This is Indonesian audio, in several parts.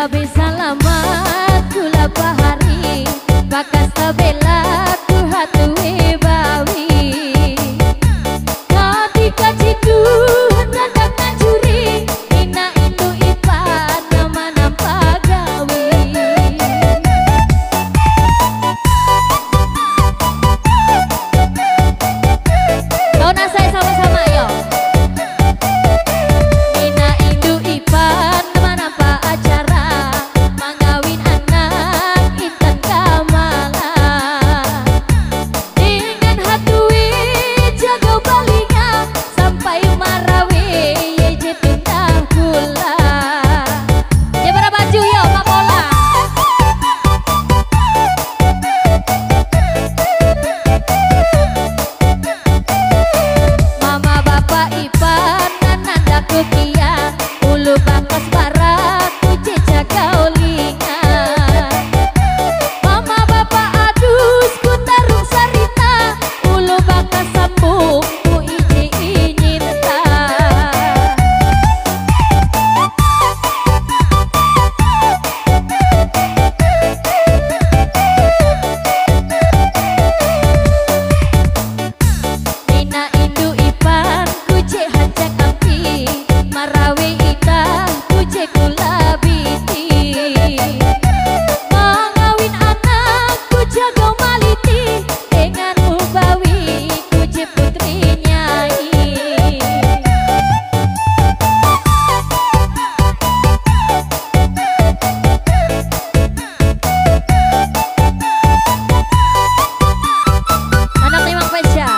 Rabe salamat kula pahari bakas tabela ku hatuwe bawi ketika citu hendak ngajuri ina itu ipan nama nampak gawi tahun asai sama-sama yo ina itu ipan nama nampak acara mangawin anak intan kamala dengan hatui jaga balinga sampai marawi ye pindah pula ya para baju yo mapola mama bapak ipan ananda kukia ulu bakas barak kuci jaga ulinga mama bapak adus ku tarung sarita ulu bakas sambung ku iji inyinta Nina indu ipan kuce hancak ampi marawi ita kuce kula biti mangawin anak ku jaga maliti dengan mubawi kuce putri nyai anak memang spesial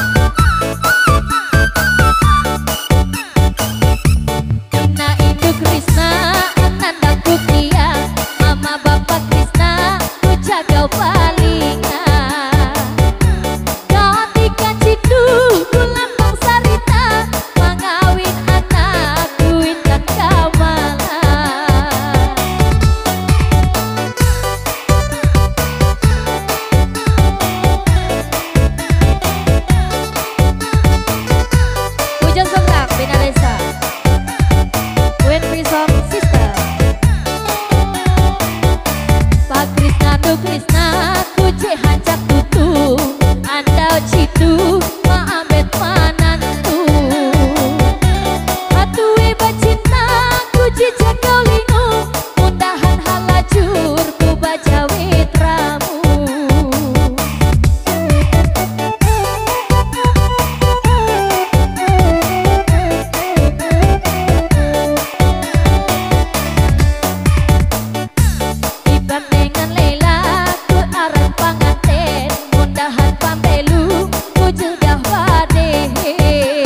Ina Indu Krisna ananda kukia mama bapak Krisna ku jaga palinga ketika citu ku lambang sarita mangawin anak ku intan kamala Hujan Sontak Bina Lesa Wen Pisong Sister Pak Krisna tu Krisna kuce hancak tutu andau citu maambet manantu hatuwe bacinta kuci jaga lingu mundahan halajur ku baca witramu Iban dengan Lela ku arang panganten mundahan pambelu ku jedah wadehe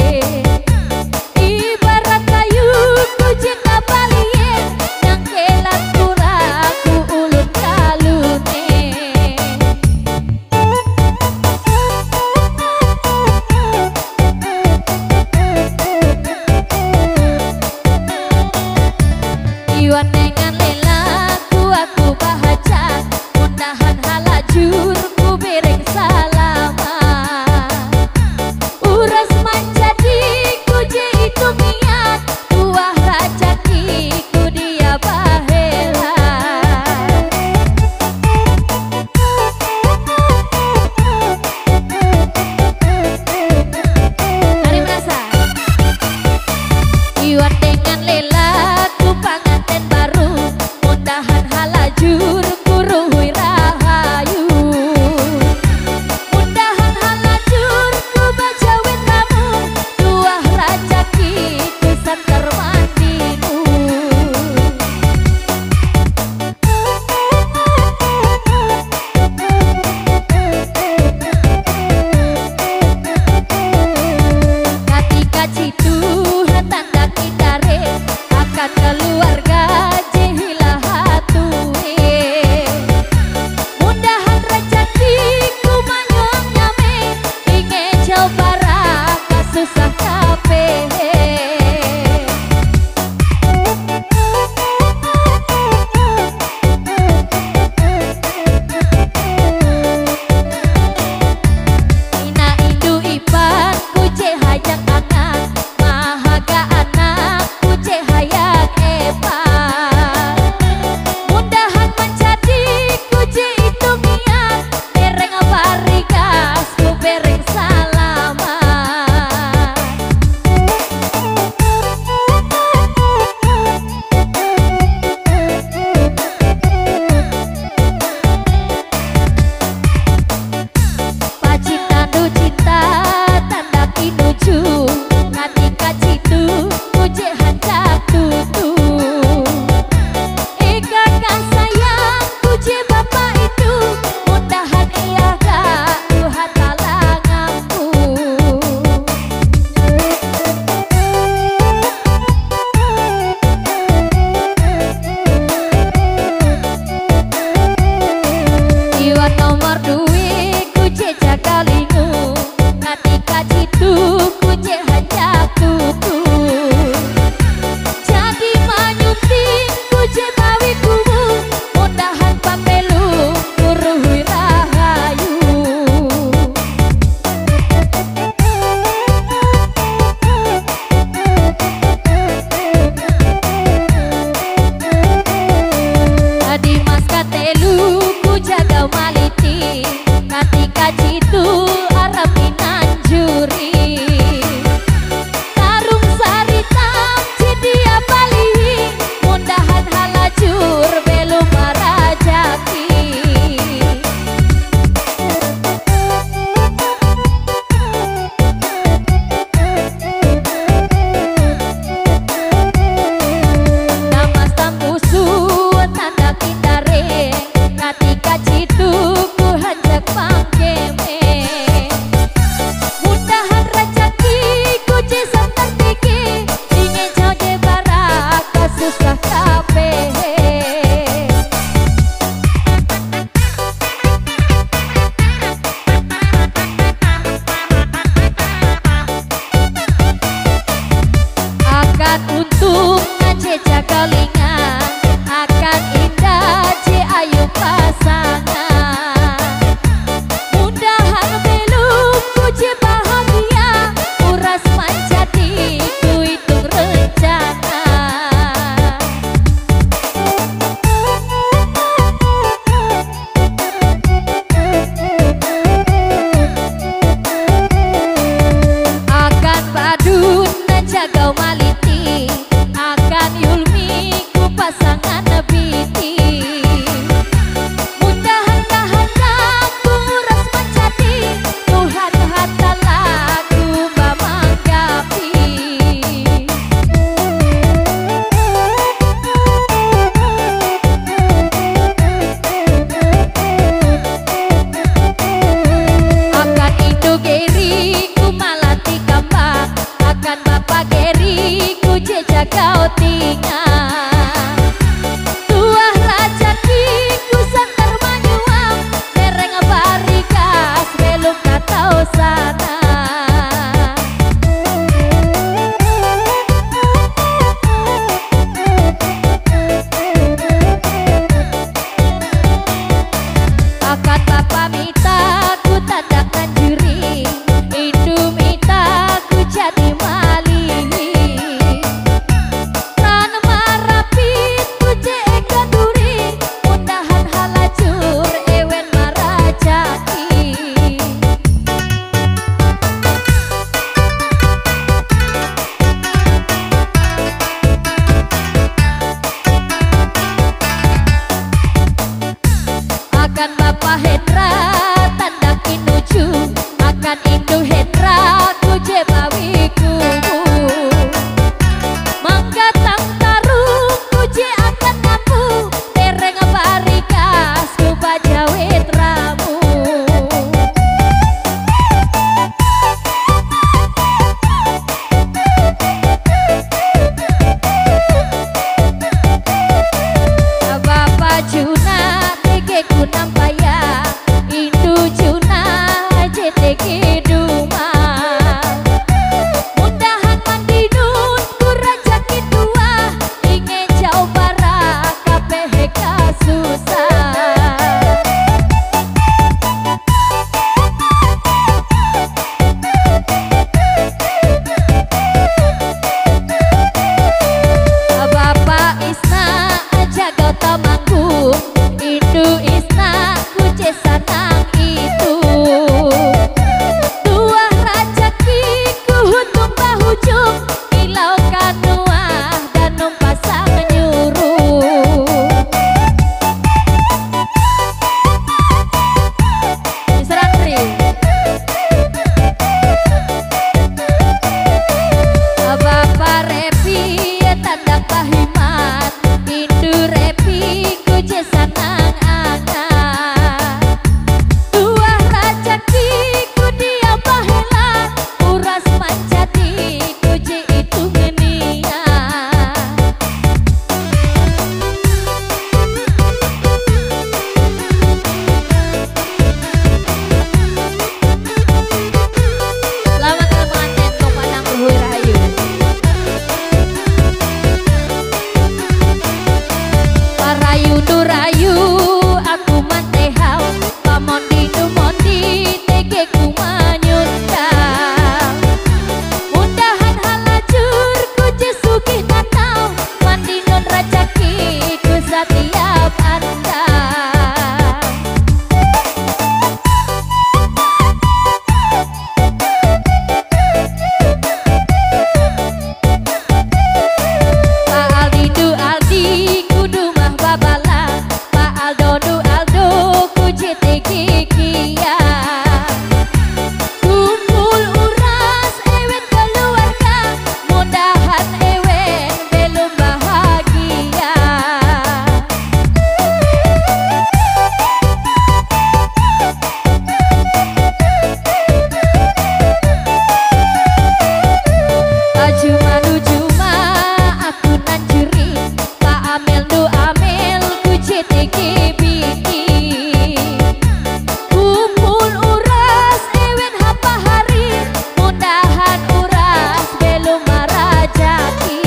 ibarat kayu ku cinta balien yang kelat kurang ku ulun kalune Iwan dengan Lela ku aku bahagia mundahan halajur ku bereng salama uras manjadi ku je itu niat buah rajaki ku dia bahela Hari merasa Iwan dengan Lela ku panganten baru mundahan halajur ku ruhui rahayu manggung Indu Isna kuce sanang itu Dua rajakiku tumpah hujung Kilau kanua dan numpasa menyuruh Serantri Bapak Repi tandang pahiman Indu Repi kuce sanang angan Dua rajakiku dia bahelan Uras mancati kuce itu genia Selamat pengantin Komanang Luhur Rahayu Rayu Nurayu aku mantehau pamondi numondi tege ku manyundang mudahan halajur ku jesugih nanau mandi non rajaki ku setiap anda Pak Aldi du Aldi kudu mah babala Pak Aldo du Aldo kuci tiki kia kumpul uras ewen keluarga mudahan ewen belum bahagia Ajuma du Juma aku nanjuri Pak Amel du Amel kuci tiki biti kumpul uras ewen hapa hari mudahan uras belum marajaki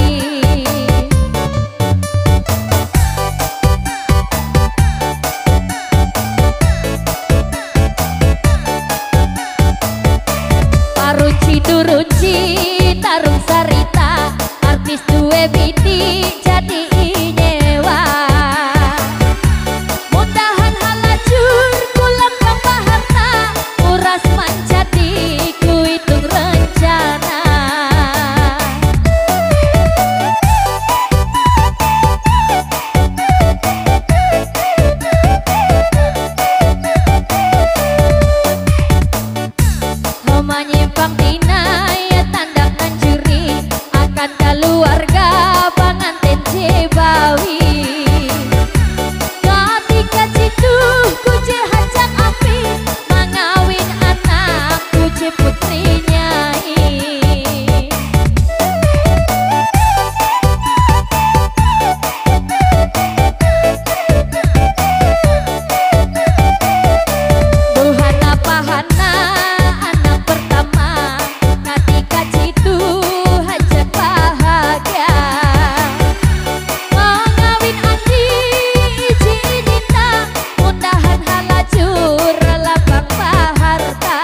Parunci durunci tarung sarita artis duwe biti jadi inyewa mudahan halajur kulam kambah harta uras mancati ku hitung rencana Homa nyimpang tina ya tandang nanjuri akan keluarga pengantin Cibawi ketika situ kuce hajang api mengawin anak kuce putri nyai Duhana pahana anak pertama ketika situ hajak bahagia mengawin Andi iji Dinda mudahan halajur lapang paharta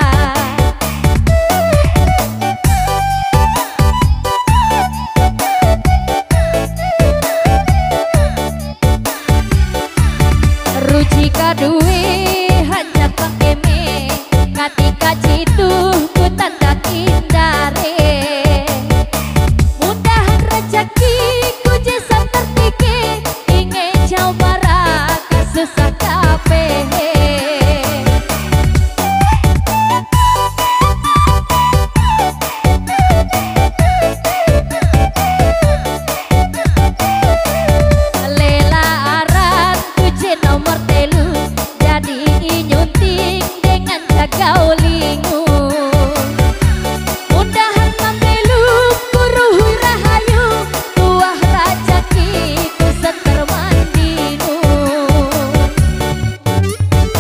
Ruji kaduwe hanya pangkeme ketika situ ku tanda kindare mudahan rezeki ku jesa tertike ingin jauh bara kasusah kapehe Lela aran kuce nomor telu jadi nyunting dengan jagau lingu mudahan mambelu kuruhui rahayu tuah rajaki ku seter mandinu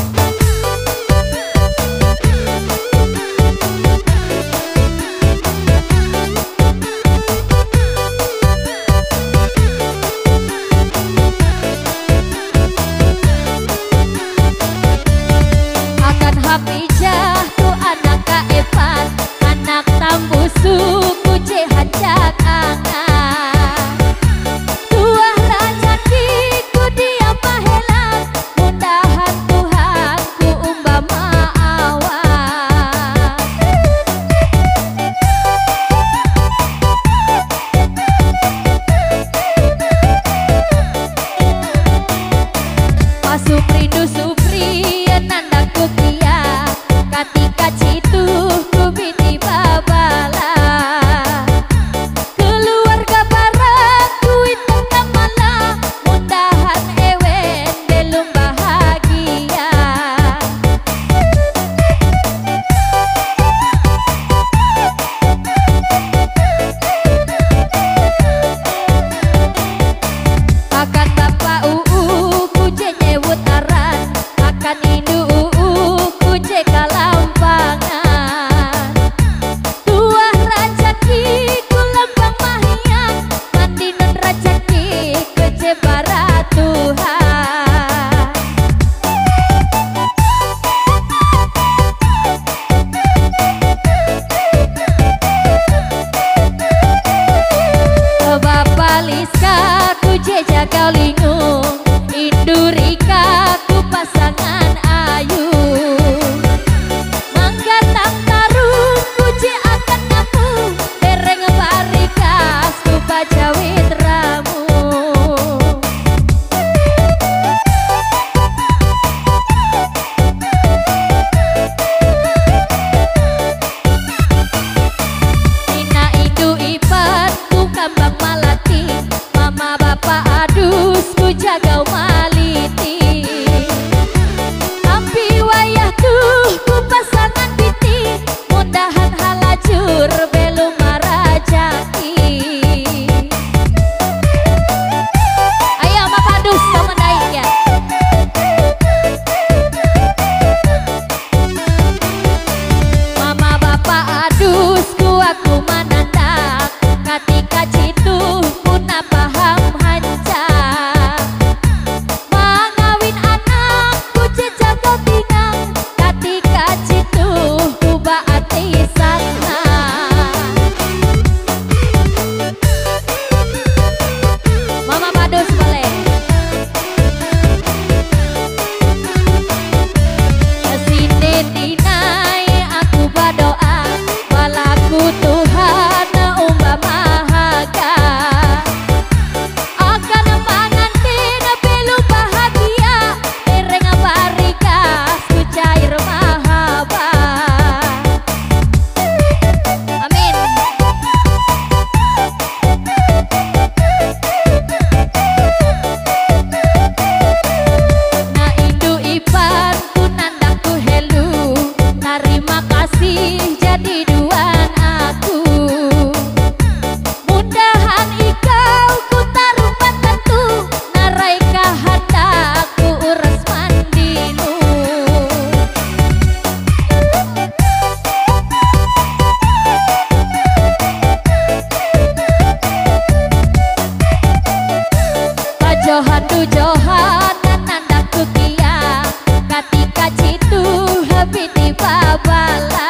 Johan nandaku kia katika citu habiti babala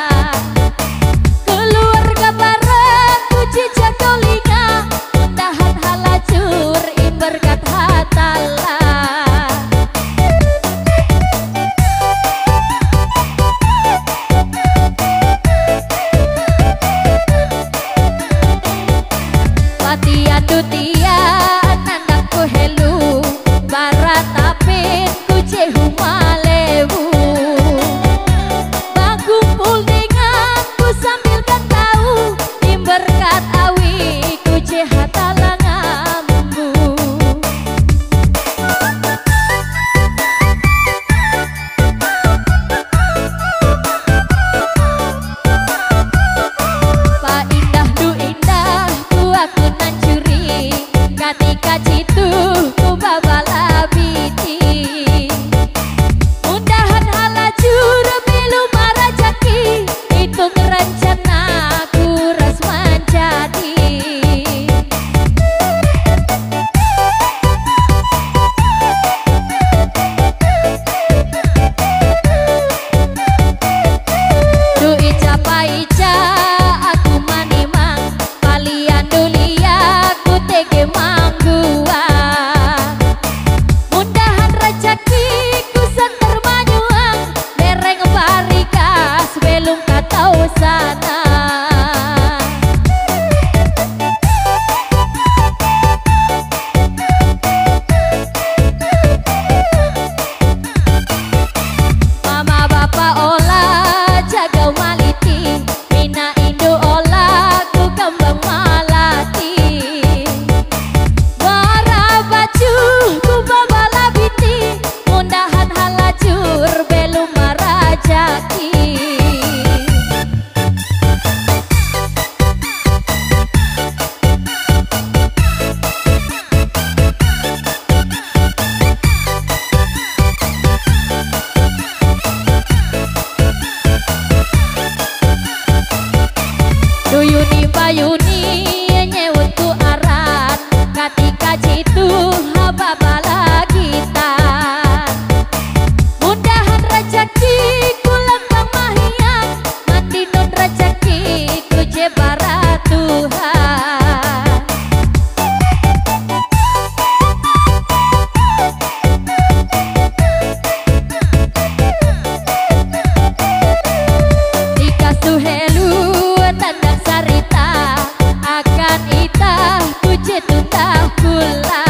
keluarga bareng puji jagolinga undahan halacur berkat hatala Patian dutia nandaku helu barat apin kuce humalewu bagumpul denganku sambil kan tahu berkat awi kuce hatala ngambu pa indah du indah ku aku nancuri katika citu ku babala biti mudahan halajur belu marajaki hitung rencana ku ras menjadi du ica paica aku manimang kalian dulia ku tege manggua mudahan rezeki ku santer manyuang dereng barikas belum katau sana mama bapa olah jaga maliti mina indu olah ku kembang malati bara baju ku babala biti mudahan halajur belum marajaki Duyuni bayuni nyewut ku aran katika citu hababala kita mudahan rezeki ku lembang mahian mandi non rezeki ku jebara Tuhan dikasuh helu tanda sarita akan itah puji tundah kula